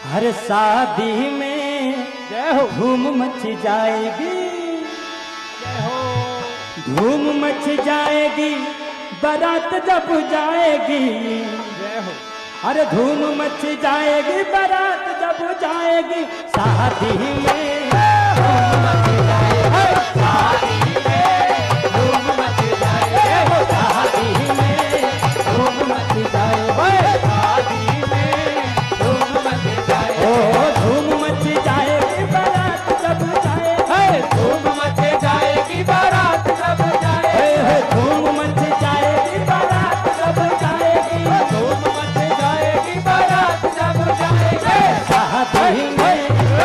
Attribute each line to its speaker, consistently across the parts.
Speaker 1: हर शादी में
Speaker 2: जय हो
Speaker 1: धूम मच जाएगी,
Speaker 2: जय हो
Speaker 1: धूम मच जाएगी बारात जब जाएगी।
Speaker 2: जय हो
Speaker 1: अरे धूम मच जाएगी बारात जब जाएगी, शादी में धूम मच जाएगी, शादी में धूम मच जाएगी, शादी में धूम मच जाएगी, शादी में धूम मच जाएगी। ओ धूम मच जाएगी बारात जब जाएगी, धूम मच जाएगी बारात जब जाएगी, धूम मच जाएगी बारात जब जाएगी, धूम मच जाएगी बारात जब जाएगी। शादी में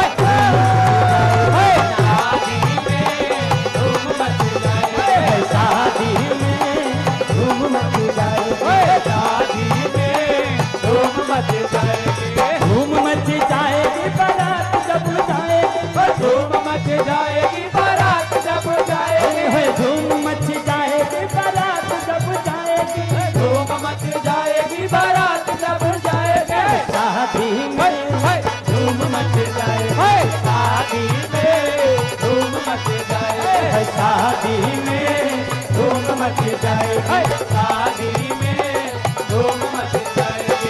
Speaker 1: धूम मच जाएगी, शादी में धूम मच जाएगी, शादी में धूम मच जाएगी, धूम मच जाएगी बारात जब जाएगी, धूम मच जाएगी बारात जब जाएगी, धूम मच जाएगी बारात जब जाएगी, धूम मच जाएगी बारात जब जाएगी। शादी में धूम मच जाएगी, शादी में धूम मच जाएगी, शादी में धूम मच जाएगी, शादी में धूम मच जाएगी।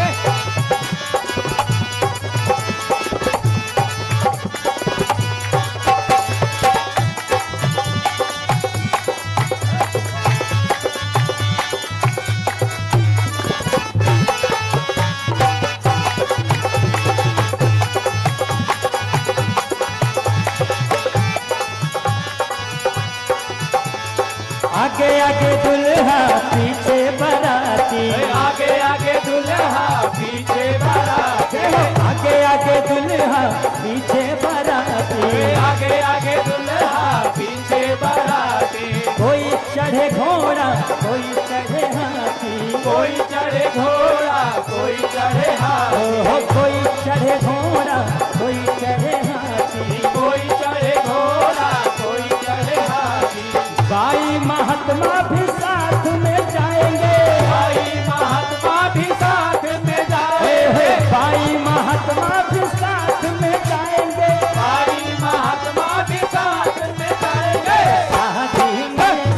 Speaker 1: आगे आगे दुल्हा पीछे बाराती, आगे आगे दुल्हा पीछे बाराती, आगे आगे दुल्हा पीछे बाराती, आगे आगे दुल्हा पीछे बाराती। कोई चढ़े घोड़ा कोई चढ़े हाथी, कोई चढ़े घोड़ा कोई चढ़े हाथी, कोई चढ़े घोड़ा कोई चढ़े हाथी, कोई चढ़े घोड़ा कोई चढ़े हाथी। भाई महात्मा भी साथ में जाएंगे, भाई महात्मा भी साथ में जाएंगे, भाई महात्मा भी साथ में जाएंगे, भाई महात्मा भी साथ में जाएंगे। शादी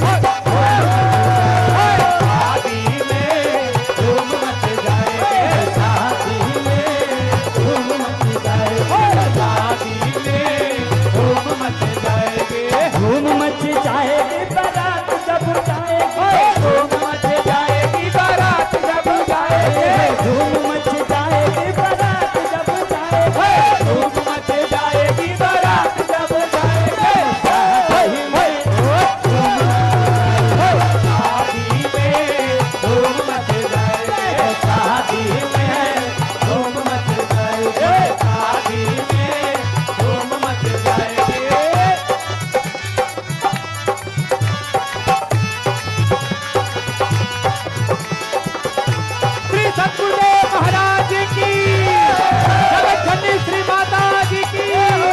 Speaker 1: में धूम मच जाएगी, शादी में धूम मच जाएगी, शादी में धूम मच जाएगी, धूम मच जाएगी बारात जब जाएगी, धूम मच जाएगी बारात जब जाएगी, धूम मच जाएगी बारात जब जाएगी, धूम मच जाएगी बारात जब जाएगी। शादी में धूम मच जाएगी, शादी में धूम मच जाएगी, शादी में धूम मच जाएगी। श्री सतगुरुदेव महाराज की, जगत जननी श्री माता जी की।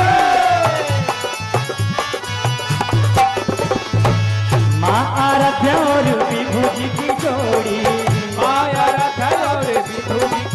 Speaker 1: माँ आराध्या और विभू जी की जोड़ी, माँ आराध्या और विभू जी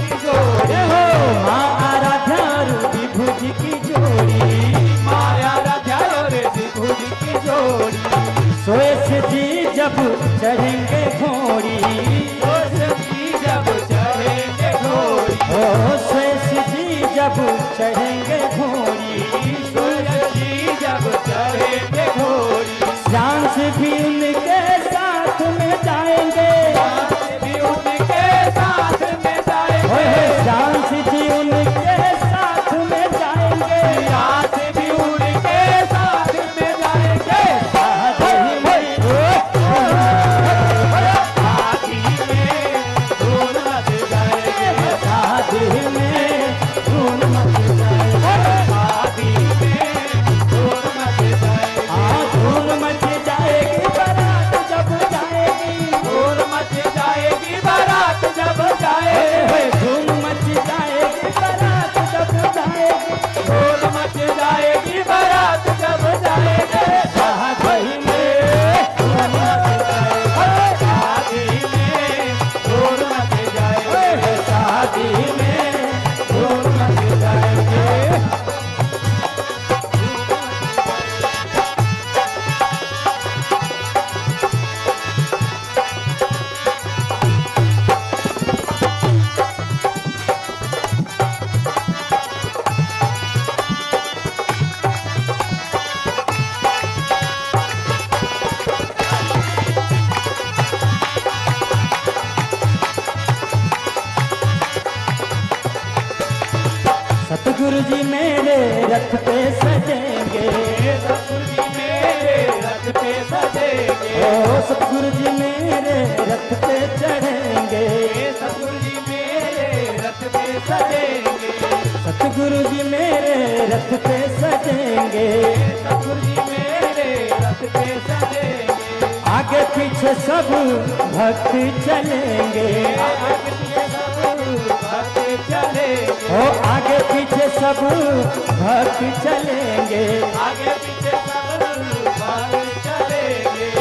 Speaker 1: सतगुरु जी मेरे रथ पे सजेंगे,
Speaker 2: सतगुरु जी मेरे रथ पे सजेंगे,
Speaker 1: ओ सतगुरु जी मेरे रथ पे चढ़ेंगे,
Speaker 2: सतगुरु जी मेरे रथ पे सजेंगे,
Speaker 1: सतगुरु जी मेरे रथ पे सजेंगे,
Speaker 2: सतगुरु जी मेरे रथ पे सजेंगे।
Speaker 1: आगे पीछे सब भक्त चलेंगे,
Speaker 2: आगे पीछे सब भक्त चलेंगे,
Speaker 1: ओ आगे पीछे सब भक्त चलेंगे,
Speaker 2: आगे पीछे सब भक्त चलेंगे।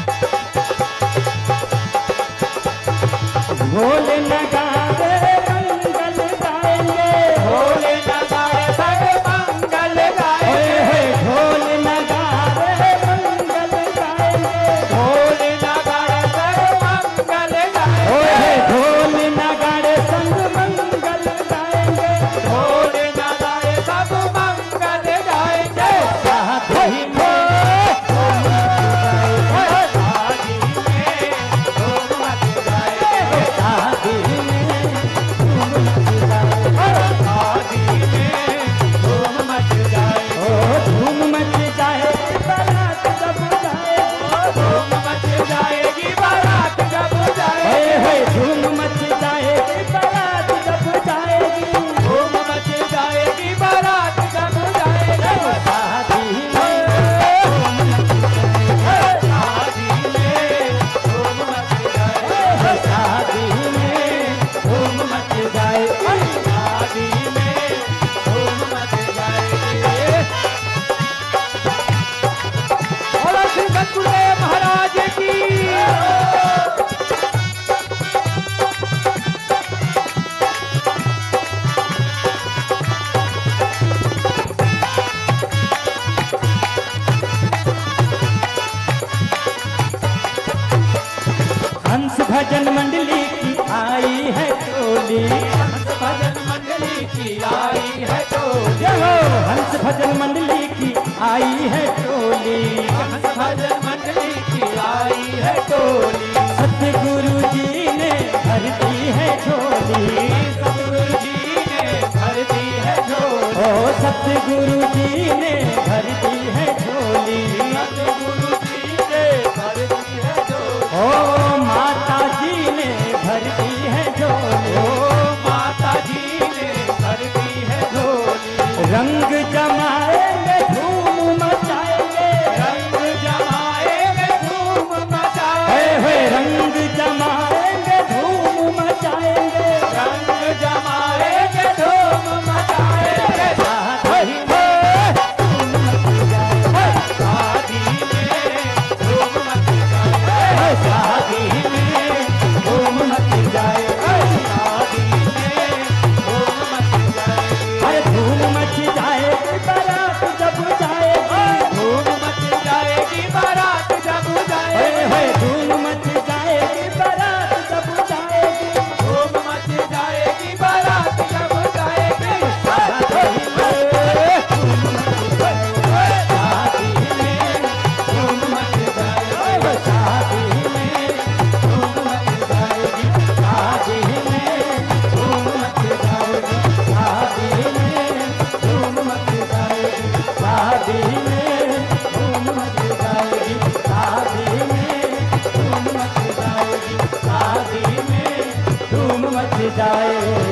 Speaker 1: ढोल नगाड़े मंगल गाएंगे,
Speaker 2: भोले नगाड़े सब मंगल गाएंगे,
Speaker 1: ढोल नगाड़े मंगल गाएंगे,
Speaker 2: भोले नगाड़े सब मंगल गाएंगे,
Speaker 1: ढोल नगाड़े संग मंगल गाएंगे,
Speaker 2: भोले नगाड़े सब मंगल गाएंगे।
Speaker 1: साथी में
Speaker 2: शादी में धूम मच जाए,
Speaker 1: शादी में धूम मच जाए,
Speaker 2: शादी में धूम मच जाए,
Speaker 1: ओ धूम मच जाए बारात जब जाए,
Speaker 2: धूम मच जाएगी बारात जब जाए,
Speaker 1: धूम मच जाएगी बारात जब जाएगी,
Speaker 2: धूम मच जाएगी बारात जब जाएगी।
Speaker 1: शादी में
Speaker 2: शादी में धूम मच जाए,
Speaker 1: शादी में धूम मच जाए,
Speaker 2: शादी में धूम मच जाएगी। बोलो श्री सतगुरुदेव महाराज की।
Speaker 1: हंस भजन मंडली की आई है टोली,
Speaker 2: हंस भजन मंडली की आई है टोली,
Speaker 1: जय हो हंस भजन मंडली की आई है टोली,
Speaker 2: हंस भजन मंडली की आई है टोली।
Speaker 1: सतगुरु जी ने भर दी है झोली,
Speaker 2: सतगुरु जी ने भर दी है झोली,
Speaker 1: ओ सतगुरु जी ने भर दी है झोली,
Speaker 2: सतगुरु जी ने भर दी है झोली,
Speaker 1: ओ माता जी ने भर दी है झोली,
Speaker 2: ओ माता जी ने भर दी है झोली।
Speaker 1: रंग जमाएंगे धूम मचाएंगे,
Speaker 2: रंग जमाएंगे धूम मचाएंगे,
Speaker 1: रंग जमाएंगे धूम मचाएंगे,
Speaker 2: रंग जमाएंगे धूम मचाएंगे।
Speaker 1: शादी में धूम मच जाए,
Speaker 2: शादी में धूम मच जाए,
Speaker 1: शादी में धूम मच जाए,
Speaker 2: शादी में धूम मच जाएगी।
Speaker 1: अरे धूम मच जाएगी बारात जब जाएगी,
Speaker 2: धूम मच जाएगी बारात जब जाएगी,
Speaker 1: धूम मच जाएगी बारात जब जाएगी,
Speaker 2: धूम मच जाएगी बारात जब जाएगी।
Speaker 1: शादी में धूम मच जाएगी, शादी में धूम मच जाएगी, शादी में धूम मच जाएगी, शादी में धूम मच जाएगी, शादी में धूम मच जाएगी, शादी में धूम मच जाएगी, शादी में धूम मच जाएगी।